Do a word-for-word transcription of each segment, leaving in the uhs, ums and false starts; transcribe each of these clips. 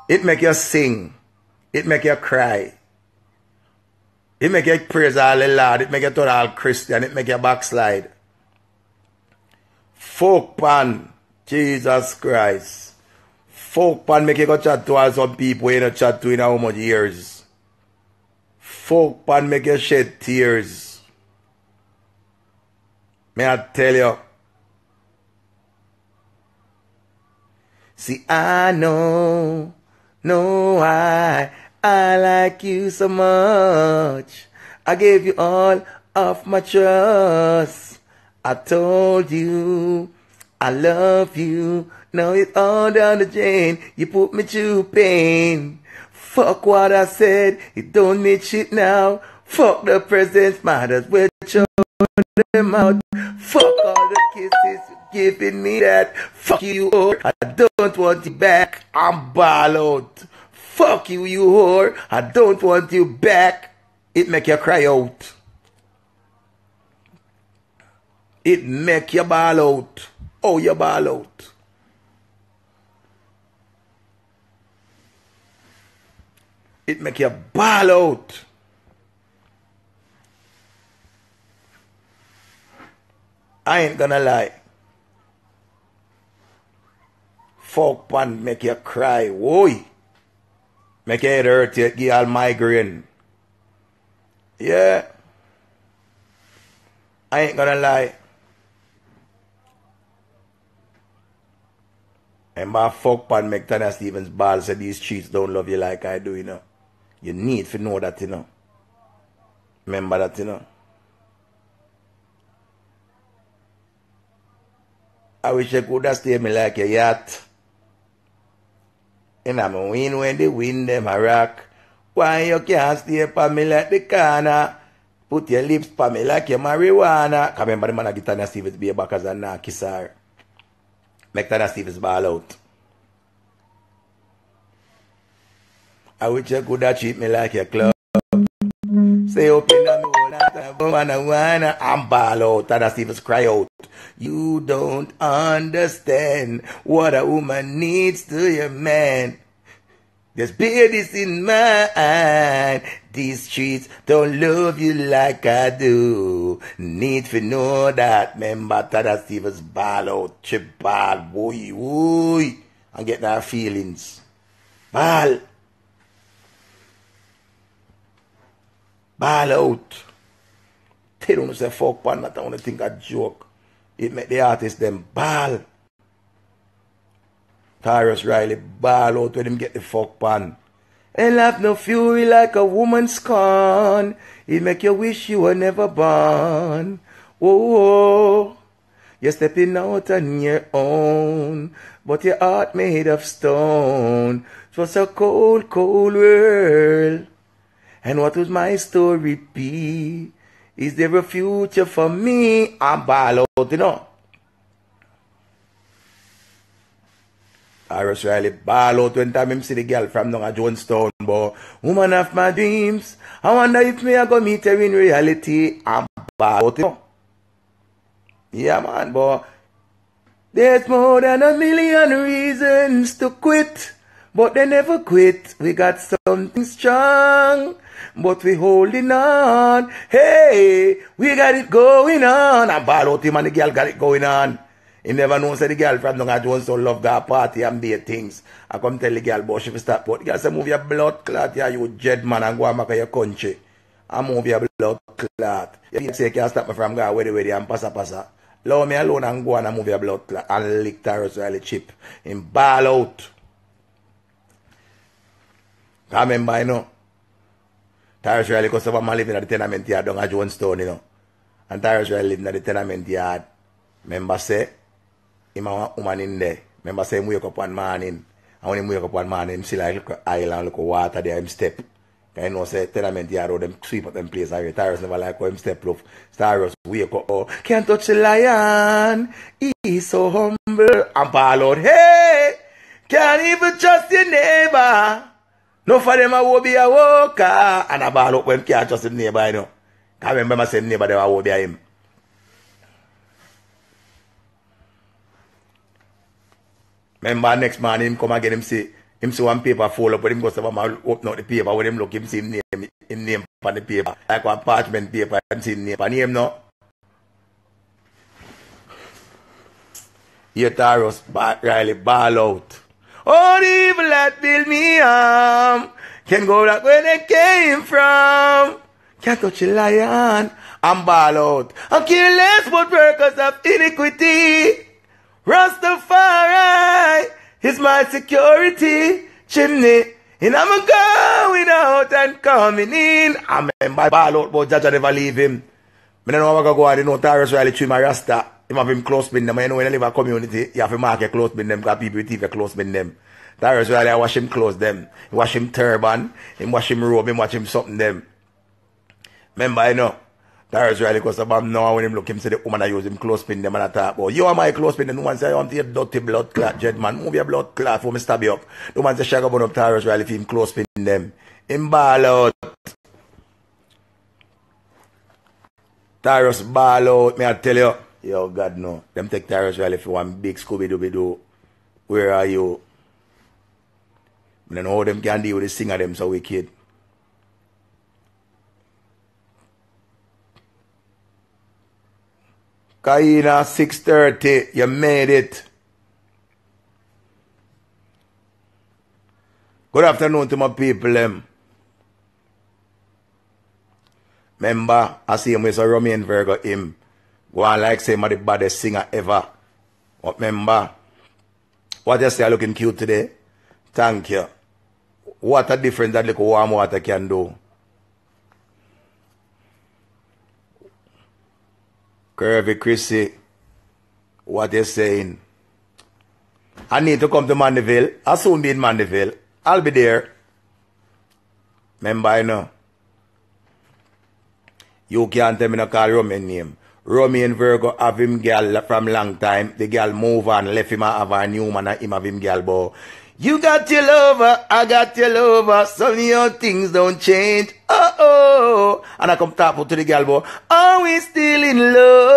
It make you sing. It make you cry. It make you praise all the Lord. It make you turn all Christian. It make you backslide. Fuckpon. Jesus Christ. Fuckpon make you go chat to all some people you don't chat to in how much years. Fuckpon make you shed tears. May I tell you? See, I know, know I, I like you so much. I gave you all of my trust. I told you I love you. Now it's all down the drain. You put me through pain. Fuck what I said. It don't need shit now. Fuck the presents. Might as well show them out. Fuck all the kisses giving me that. Fuck you, whore. I don't want you back. I'm ball out. Fuck you, you whore. I don't want you back. It make you cry out. It make you ball out. Oh, you ball out. It make you ball out. I ain't gonna lie. Fuckpon make you cry. Whoa. Make your head hurt. You give all migraine. Yeah. I ain't gonna lie. And my Fuckpon make Tanya Stevens ball say these streets don't love you like I do, you know. You need to know that, you know. Remember that, you know. I wish I could have stayed me like a yacht. And I'm a win when they win them a rock. Why you can't stay for me like the corner? Put your lips for me like your marijuana. Cause remember the man that get Tanya Stevens be back as a nah kiss her. Make Tanya Stevens ball out. I wish you could have treat me like a club. Say open up me all that wanna wanna. I'm ball out. Tanya Stevens cry out. You don't understand what a woman needs to your man. There's this in mind. These streets don't love you like I do. Need to know that. Remember Tanya Stevens ball out. She ball. Boy, boy. I'm getting our feelings. Ball. Ball out. They don't say Fuckpon, that I want to think a joke. It make the artists them ball. Tyrus Riley ball out when him get the Fuckpon. And have no fury like a woman's scorn. It make you wish you were never born. Oh, you're stepping out on your own, but your heart made of stone. It was a cold, cold world. And what would my story be? Is there a future for me? I'm ball out, you know. Tyrus Riley ball out when time him see the girl from down at Jonestown, boy. Woman of my dreams. I wonder if me I go meet her in reality. I'm ball out, you know. Yeah, man, boy. There's more than a million reasons to quit, but they never quit. We got something strong, but we holding on. Hey, we got it going on. I ball out him and the girl got it going on. He never knows that the girl from down at Jonestown love that party and be things. I come tell the girl, boy, she will start. But the girl say, move your blood clot, yeah, you dead man, and go and make your country. And move your blood clot. You say you can't stop me from going where the and passa passa. Allow me alone and go and move your blood clot and lick Tyrus Riley chip. In ball out. I remember, you know, Tyrus Riley because of a man living at the tenement yard down at Jonestown, you know. And Tyrus Riley living at the tenement yard. Remember say, him a woman in there. Remember say him wake up one morning. And when him wake up one morning, him see like look island, look water there, him step. Because you know say tenement yard or them sweep up them place. Tyrus never like how him step love. Tyrus wake up, oh, can't touch the lion. He's so humble. And ball out, hey, can't even trust your neighbor. No for them I will be a walker. And I ball up when can't trust his neighbor, you know. I remember my same neighbor they will be him. Remember next morning him come again him say Him see one paper fall up, but him go to open out the paper. When him look, him see him name, him name on the paper. Like one parchment paper, him see him name on him now. Here Taros Riley ball out. All the evil that build me harm can go back where they came from. Can't touch a lion and ball out. I'm careless but workers of iniquity. Rastafari is my security. Chimney. And I'm going out and coming in. I remember ball out but Jaja never leave him. I don't know how I go out. You know Taros Riley treat my Rasta. Him have him close bin them. You know when you live in a community, you have to mark a close bin them because people with teeth close bin them. Taros Riley, I wash him close them. He wash him turban. He wash him robe. He wash him something them. Remember, you know, Taros Riley goes about now when him look him say the woman I use him close pin them and I talk about you are my close pin. The woman say I want your dirty blood clot, jet man. Move your blood clot for me stab you up. The woman say shag up on Taros Riley for him close pin them. Him ball out. Taros ball out, me I tell you. Yo, God no. Them take Taros Riley for one big Scooby-Dooby-Doo. Where are you? I don't know how them can deal with the singer them so wicked. Kaina, six thirty. You made it. Good afternoon to my people, them. Remember, I see him with a Romain Virgo him. Go on like say I'm the baddest singer ever. But remember, what you say looking cute today? Thank you. What a difference that little warm water can do. Curvy Chrissy, what you saying? I need to come to Mandeville. I'll soon be in Mandeville. I'll be there. Remember, I know. You can't tell me no call Romain name. Romain Virgo have him girl from long time. The girl move on, left him have a new man and him have him girl boy. You got your lover, I got your lover. Some of your things don't change. Oh oh. And I come tap to the girl boy. Are we still in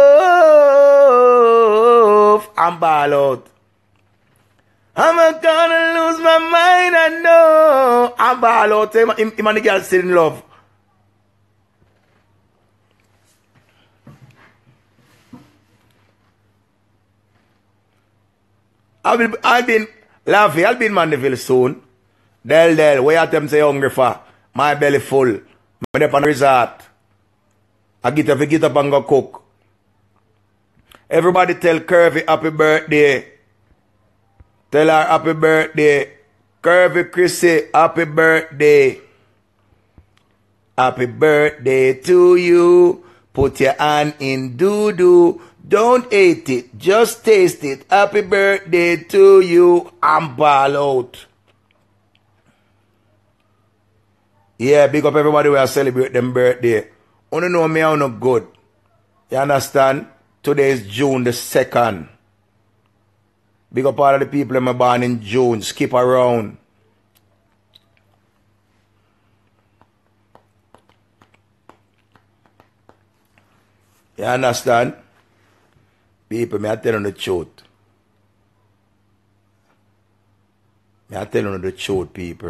love? I'm ball out. I'm gonna lose my mind, I know. I'm ball out. Him, him, him and the girl still in love. I'll be, I'll be in, Laffy, I'll be in Mandeville soon. Del Del, where you them say hungry for? My belly full. I'm up on the resort. I get up, I get up and go cook. Everybody tell Curvy happy birthday. Tell her happy birthday. Curvy Chrissy, happy birthday. Happy birthday to you. Put your hand in doo-doo. Don't eat it, just taste it. Happy birthday to you. I'm ball out. Yeah, big up everybody who are celebrate them birthday. Only know me how no good. You understand? Today is June the second. Big up all of the people who are born in June. Skip around. You understand? People, me I tell you the truth. Me I tell you the truth, people.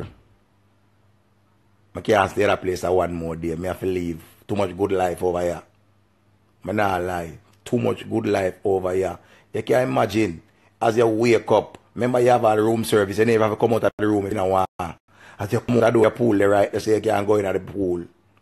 I can't stay at a place for one more day. Me have to leave. Too much good life over here. I not lie. Too much good life over here. You can imagine, as you wake up, remember you have a room service, you never have to come out of the room if you don't want. As you come out of the pool, right, you say you can't go in at the pool.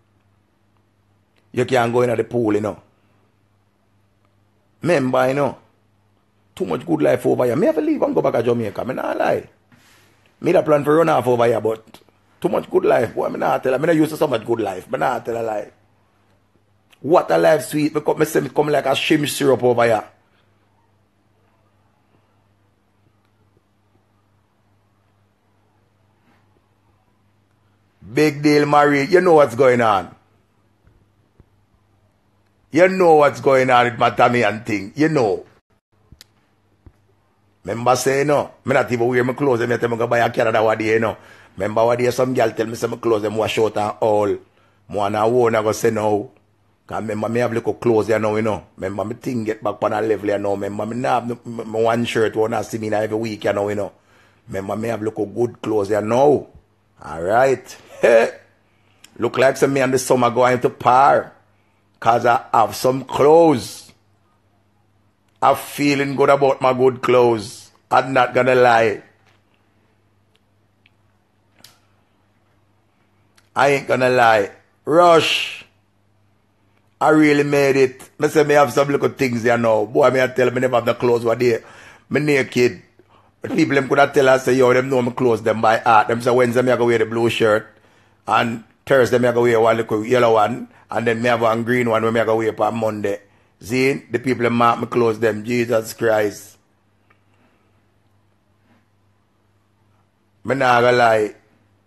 You can't go in at the pool, you know. Remember, you know, too much good life over here. Me have to leave and go back to Jamaica. Me not lie. Me da plan for run off over here, but too much good life. Boy, me not tell her. Me not used to so much good life. Me not tell her lie. What a life sweet. Because me say me come like a shim syrup over here. Big deal, Marie. You know what's going on. You know what's going on with my Tommy and thing. You know. Remember say, no. Me not even wear my clothes. Me tell me go buy a Canada what day, you know. Remember what day some girl tell me say my clothes them wash out and all. Me wanna own I go say no. Cause remember me have little clothes you know, you know. Remember me thing get back on a level you know. Remember me not have my one shirt wanna see me every week you know, you know. Remember me have look a good clothes there now. Alright. Look like some me and the summer going to par. Cause I have some clothes. I'm feeling good about my good clothes. I'm not gonna lie. I ain't gonna lie. Rush. I really made it. I say me have some little things there now. Boy, me I tell me never have the clothes were there. Me naked. But people them could have tell us say, yo, them know me clothes them by heart. Them say Wednesday me I go wear the blue shirt. And Thursday me I go wear one little yellow one. And then me have one green one when me I go wear on Monday. See? The people them mark me clothes them. Jesus Christ. Me not gonna lie.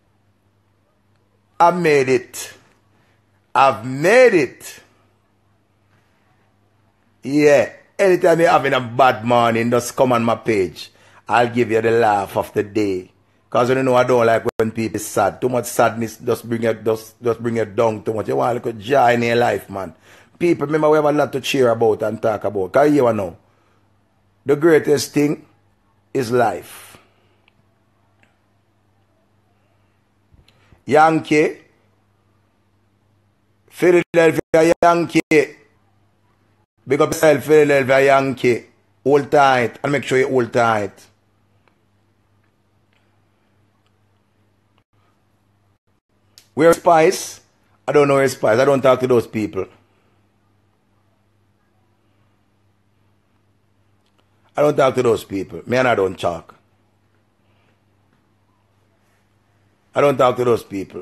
I made it. I've made it. Yeah. Anytime you're having a bad morning, just come on my page. I'll give you the laugh of the day. Because you know I don't like when people are sad. Too much sadness just bring it just, just bring it down too much. You want to look joy in your life, man. People, remember we have a lot to cheer about and talk about. Because you know, the greatest thing is life. Yankee, Philadelphia Yankee, big up yourself, Philadelphia Yankee, hold tight, and make sure you hold tight. Where's Spice? I don't know where's Spice, I don't talk to those people. I don't talk to those people, me and I don't talk. I don't talk to those people.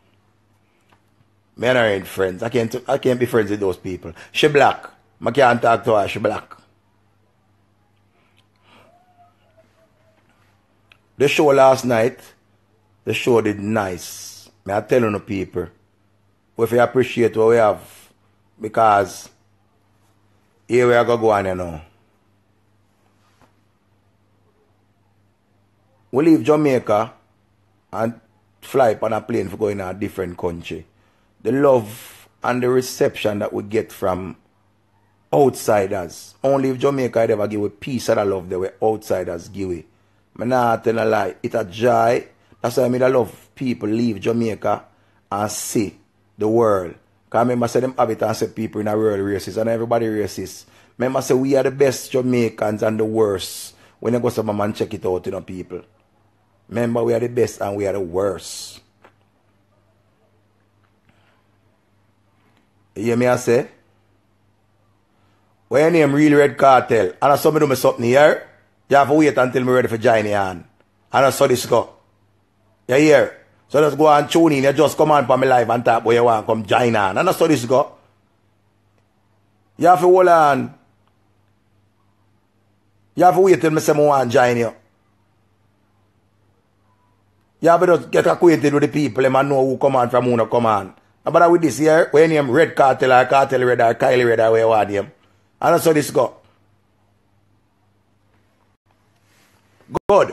Me and her ain't friends. I can't I can't be friends with those people. She black. I can't talk to her. She black. The show last night, the show did nice. Me I tell you no people. If you appreciate what we have. Because here we are going to go on, you know. We leave Jamaica and fly on a plane for going to a different country. The love and the reception that we get from outsiders. Only if Jamaica ever give a piece of the love that we outsiders give it. I'm not telling a lie. It's a joy. That's why I mean I love people leave Jamaica and see the world. Because I remember say them have it and say people in the world racist and everybody racist. Remember say we are the best Jamaicans and the worst. When you go to my man check it out, you know, people. Remember, we are the best and we are the worst. You hear me I say? When your name Real Red Cartel, and I saw me do me something here, you have to wait until I'm ready for joining on. And I saw this go. You hear? So just go and tune in, you just come on for my live and talk where you want to come join on. And I saw this go. You have to hold on. You have to wait till I say I want to join you. You have to just get acquainted with the people and know who come on from who not come on. But with this here, when you name Red Cartel or Cartel Red or Kylie Red or where you want him. And that's how this go. Good.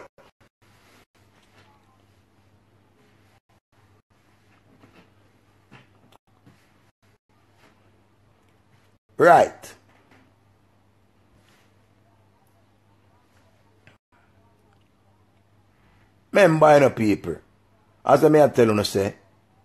Right. Remember, you know, people, as I may tell you, say,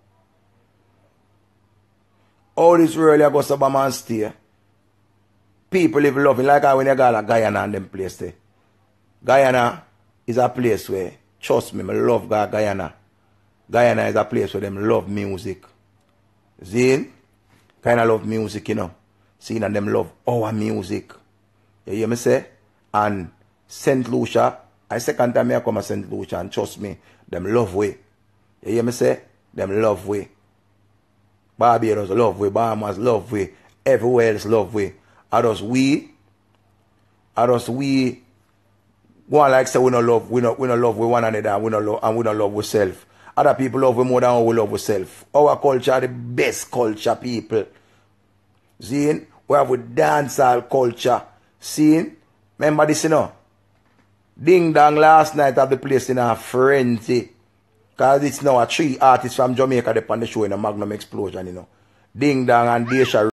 all this really I go to Bama and stay. People live loving like when you go to Guyana and them place there. Guyana is a place where, trust me, I love Guyana. Guyana is a place where them love music. See? Kind of love music, you know. See, and them love our music. You hear me say? And Saint Lucia, I second time I come to Saint Lucia and trust me, them love way. You hear me say? Them love way. Barbados love way. Bahamas love way. Everywhere else love way. I just we, I just we, go on like say we no love, we no, we no love with one another and we no love, and we no love ourselves. Other people love we more than we love ourselves. Our culture are the best culture, people. See? We have a dancehall culture. See? Remember this, you know? Ding Dong last night have the place in a frenzy. Because it's now a three artists from Jamaica they on the show in a Magnum Explosion, you know. Ding Dong and Desha